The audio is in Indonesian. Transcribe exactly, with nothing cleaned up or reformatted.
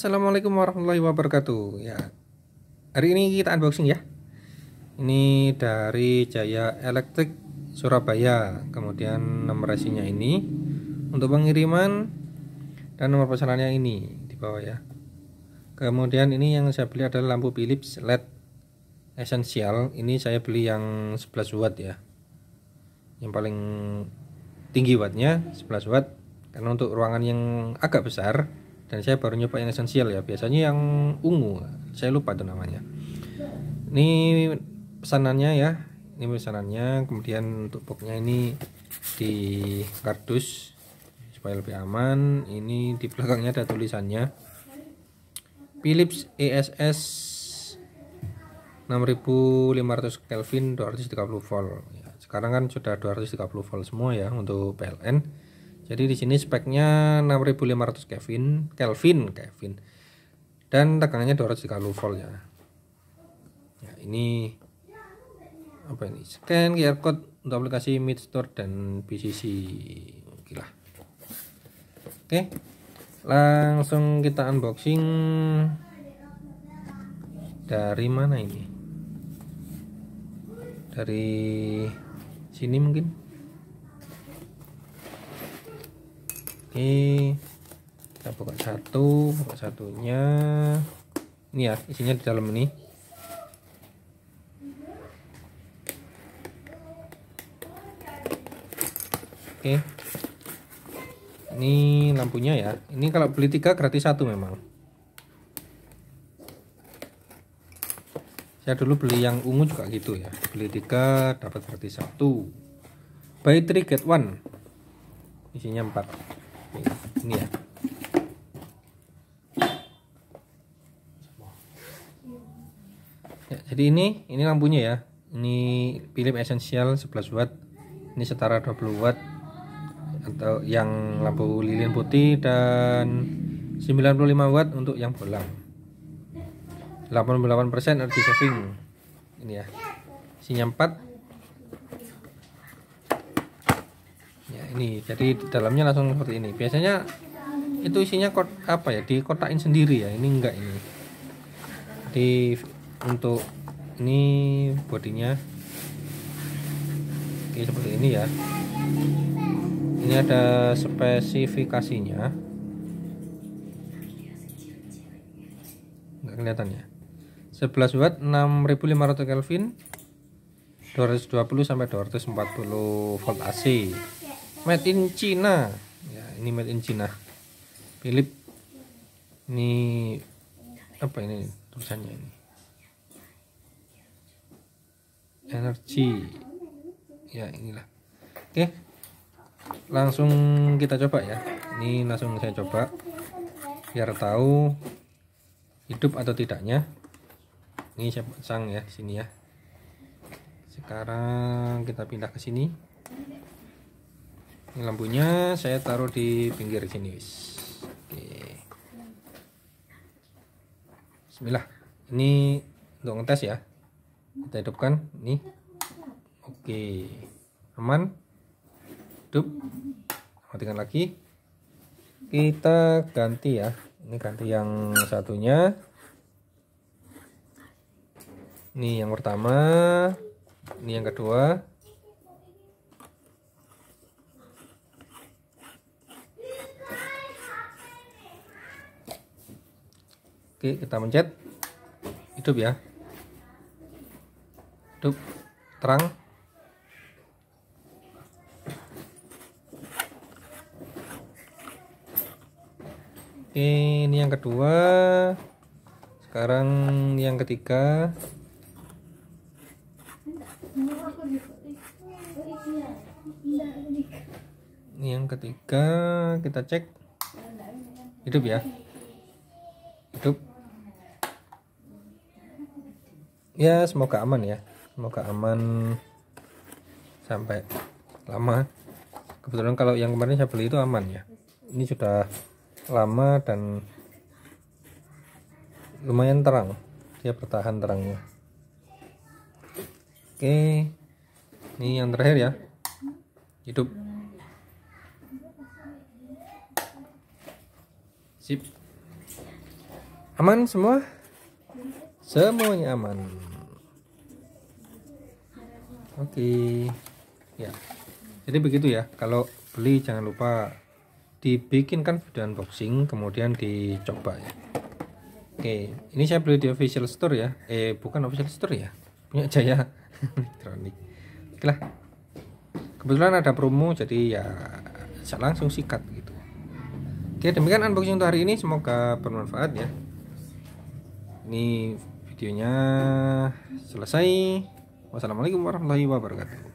Assalamualaikum warahmatullahi wabarakatuh. Ya, hari ini kita unboxing ya. Ini dari Jaya Elektrik Surabaya. Kemudian nomor resinya ini untuk pengiriman dan nomor pesanannya ini di bawah ya. Kemudian ini yang saya beli adalah lampu Philips L E D Essential. Ini saya beli yang sebelas watt ya. Yang paling tinggi wattnya sebelas watt. Karena untuk ruangan yang agak besar, dan saya baru nyoba yang esensial ya, biasanya yang ungu saya lupa itu namanya. Ini pesanannya ya, ini pesanannya. Kemudian untuk boxnya ini di kardus supaya lebih aman. Ini di belakangnya ada tulisannya Philips E S S enam ribu lima ratus Kelvin dua ratus tiga puluh volt ya. Sekarang kan sudah dua ratus tiga puluh volt semua ya untuk P L N. Jadi di sini speknya enam ribu lima ratus Kelvin, Kelvin, Kelvin, dan tegangannya dua ratus tiga puluh volt ya. Ya ini apa ini? Scan Q R code untuk aplikasi Meet Store dan B C C. Gila. Oke, langsung kita unboxing. Dari mana ini? Dari sini mungkin. Oke, kita buka satu, buka satunya. Ini ya, isinya di dalam ini. Oke, ini lampunya ya. Ini kalau beli tiga gratis satu memang. Saya dulu beli yang ungu juga gitu ya. Beli tiga dapat gratis satu. Buy three get one. Isinya empat. Ini ya. Ya, jadi ini ini lampunya ya. Ini Philips Essential sebelas watt. Ini setara dua puluh watt atau yang lampu lilin putih, dan sembilan puluh lima watt untuk yang bolang. delapan puluh delapan persen energy saving. Ini ya. Isinya empat. Ini jadi di dalamnya langsung seperti ini. Biasanya itu isinya kot apa ya, dikotakin sendiri ya. Ini enggak, ini di untuk ini bodinya oke seperti ini ya. Ini ada spesifikasinya, enggak kelihatan ya. Sebelas watt, enam ribu lima ratus Kelvin, dua ratus dua puluh sampai dua ratus empat puluh volt A C. Made in China ya, ini made in China. Philips. Ini apa ini tulisannya ini? Energi ya, inilah. Oke, langsung kita coba ya. Ini langsung saya coba biar tahu hidup atau tidaknya. Ini saya pasang ya di sini ya. Sekarang kita pindah ke sini. Ini lampunya saya taruh di pinggir sini. Oke. Bismillah. Ini untuk ngetes ya. Kita hidupkan ini. Oke. Aman. Hidup. Matikan lagi. Kita ganti ya. Ini ganti yang satunya. Ini yang pertama. Ini yang kedua. Oke, kita mencet. Hidup ya. Hidup. Terang. Oke, ini yang kedua. Sekarang yang ketiga. Ini yang ketiga, kita cek. Hidup ya. Hidup. Ya, semoga aman ya. Semoga aman sampai lama. Kebetulan kalau yang kemarin saya beli itu aman ya. Ini sudah lama dan lumayan terang. Dia bertahan terangnya. Oke. Ini yang terakhir ya. Hidup. Sip. Aman semua? Semuanya aman. Oke. Ya. Jadi begitu ya. Kalau beli jangan lupa dibikinkan video unboxing kemudian dicoba ya. Oke, ini saya beli di official store ya. Eh, bukan official store ya. Punya Jaya Elektronik. Oke lah. Kebetulan ada promo jadi ya saya langsung sikat gitu. Oke, demikian unboxing untuk hari ini, semoga bermanfaat ya. Ini videonya selesai. Wassalamualaikum warahmatullahi wabarakatuh.